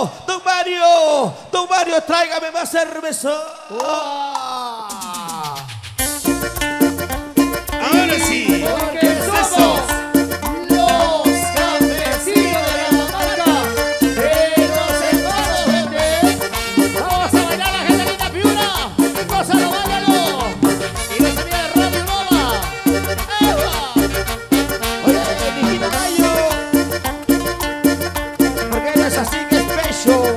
Don Mario, tráigame más cerveza. Ahora sí. Porque somos los campesinos de la marca de los hermanos Vete. Vamos a bailar la gente linda Piura. Gózalo, báilalo. Y los amigos de Radio Nova. ¡Eva! Oye, Niquita Gallo, ¿por qué eres así que espeso?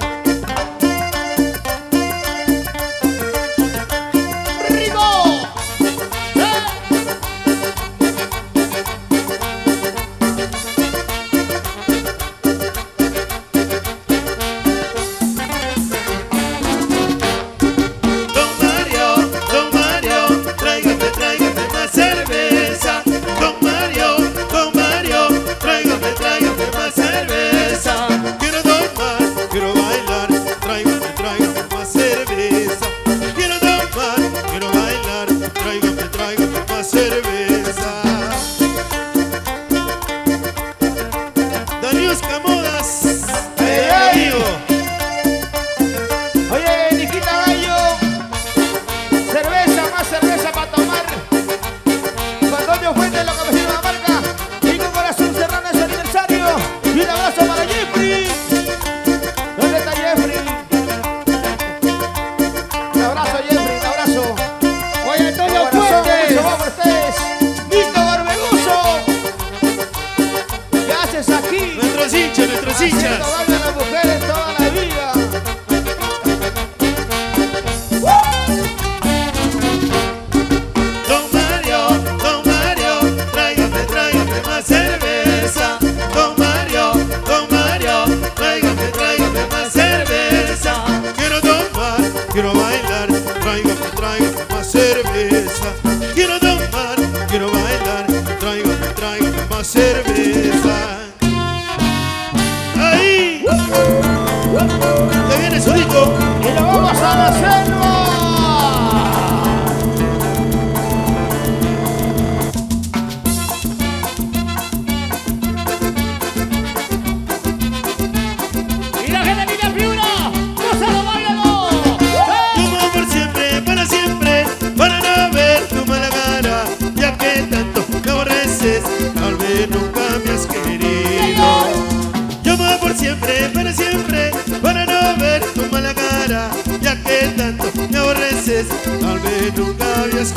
Tal vez nunca habías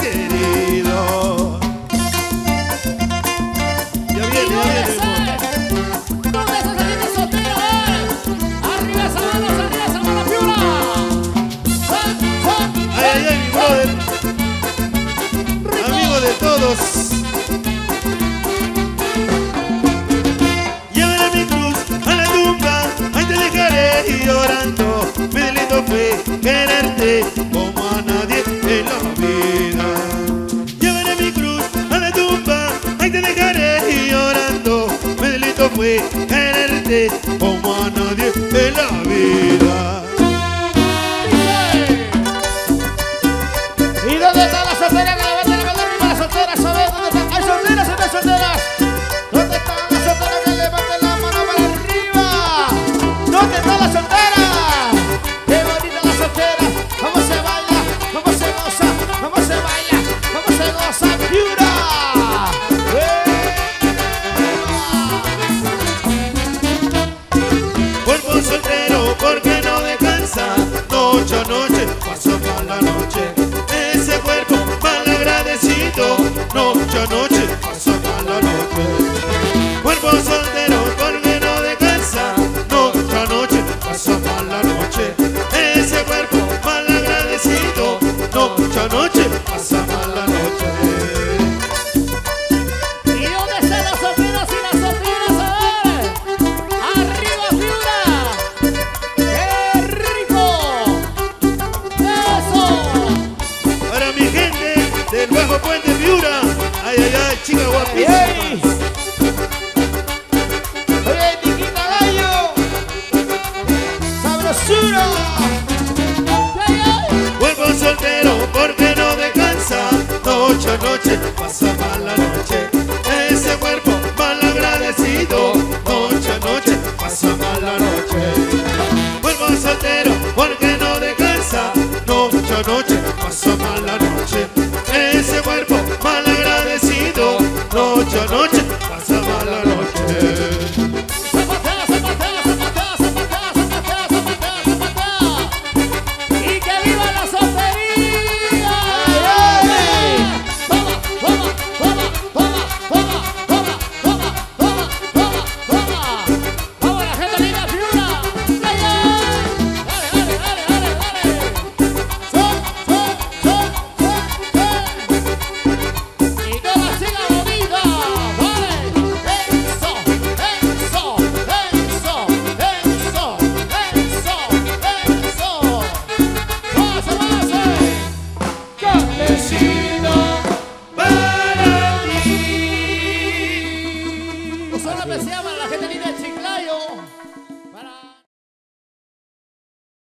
querido. Ya viene, ¿Dónde estás saliendo soltero? Arriba esa mano, Piura. Ay, ay, mi brother. Amigo de todos. Llévame a mi cruz a la tumba, ahí te dejaré llorando. Mi delito fue quererte como a nadie en la vida. Llévame mi cruz a la tumba, ahí te dejaré llorando. Mi delito fue quererte como a nadie en la vida. ¿Y dónde está la soltera? Que levante la mano arriba, la soltera, ¿sabes dónde está? ¿Hay solteras o no hay solteras? ¿Dónde está la soltera? Que levante la mano para arriba. ¿Dónde está la soltera? ¡Qué bonita la soltera! ¿Cómo se baila? ¿Cómo se goza? ¿Cómo se baila? ¿Cómo se goza? ¡Piura! Cuerpo soltero, ¿por qué no descansa? Noche a noche, pasa por la noche. Ese cuerpo mal agradecido, noche a noche, pasa por la noche. Cuerpo soltero, ¿por qué no descansa? Noche a noche, pasa por la noche. Ese cuerpo mal agradecido, noche a noche, pasa por la noche. ¿Y dónde están las solteras y las solteras? A ver. ¡Arriba, Piura! ¡Qué rico! ¡Eso! Para mi gente del Bajo Puente Piura, ay, ay, ay, chica guapísima. ¡Ey! ¡Oye, Niquita Gallo! ¡Sabrosura! Cuerpo soltero, ¿por qué no descansa? Noche a noche, pasa mal la noche. Ese cuerpo mal agradecido, noche a noche, pasa mal la noche. noche